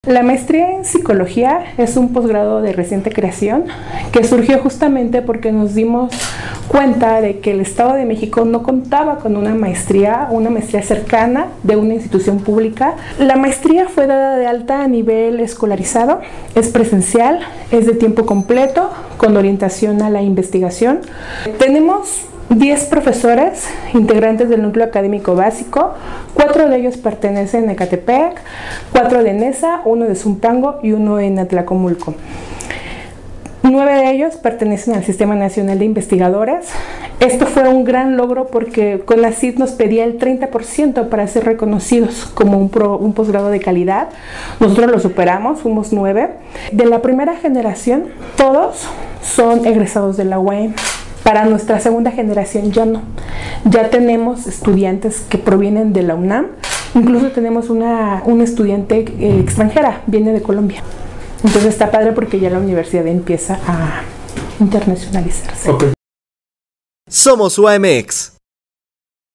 La maestría en psicología es un posgrado de reciente creación que surgió justamente porque nos dimos cuenta de que el Estado de México no contaba con una maestría cercana de una institución pública. La maestría fue dada de alta a nivel escolarizado, es presencial, es de tiempo completo, con orientación a la investigación. Tenemos 10 profesores integrantes del núcleo académico básico, 4 de ellos pertenecen a Ecatepec, 4 de Nesa, 1 de Zumpango y 1 en Atlacomulco. 9 de ellos pertenecen al Sistema Nacional de Investigadores. Esto fue un gran logro porque CONACYT nos pedía el 30% para ser reconocidos como un posgrado de calidad. Nosotros lo superamos, fuimos 9. De la primera generación, todos son egresados de la UAM. Para nuestra segunda generación ya no. Ya tenemos estudiantes que provienen de la UNAM. Incluso tenemos una estudiante extranjera, viene de Colombia. Entonces está padre porque ya la universidad empieza a internacionalizarse. Okay. Somos UAMX.